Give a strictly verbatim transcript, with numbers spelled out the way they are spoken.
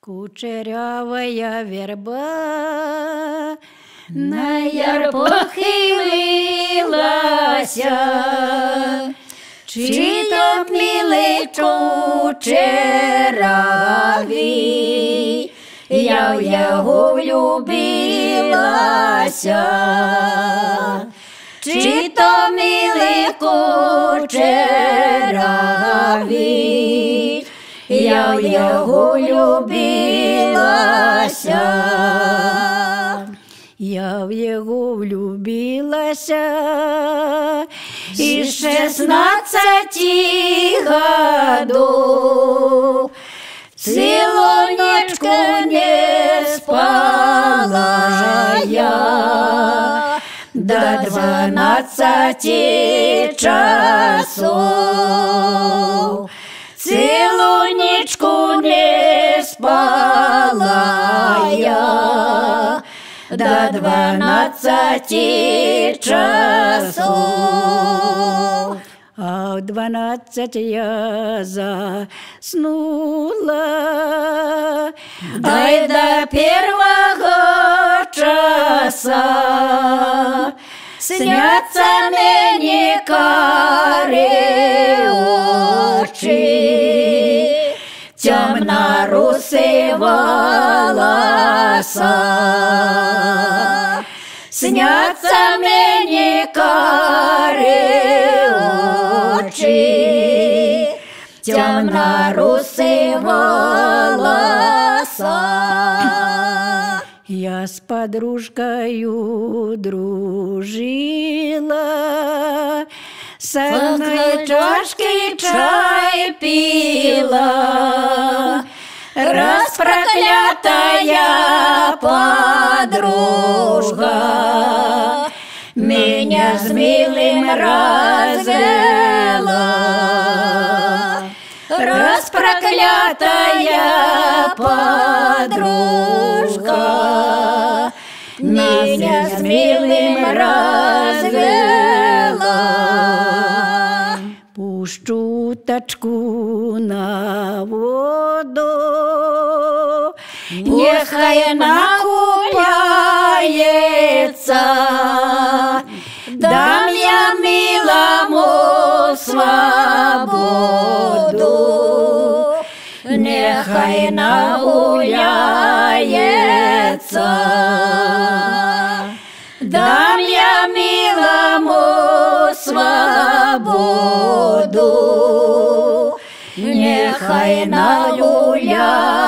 Кучерявая верба на яр похилилася, чи то милий кучеравий, я в його влюбилася, чи то милий кучеравий, я в його влюбилася, я в його влюбилася, і шестнадцати годов цілу ночку не спала я, до дванадцати часов. Цілу нічку не спала я, до дванадцати часов. А в дванадцать я заснула, ай до первого часа снятся мені карі очі, темно-руси волоса. Снятся мені карі очі, темно-руси волоса. Я с подружкою дружила, с одной чашки чай пила, распроклятая подружка меня с милым развела. Распроклятая подружка меня с милым развела. Пущу уточку на воду, нехай накупается, дам я милому свободу, нехай нагуляется. Дам я милому свободу, нехай нагуляется.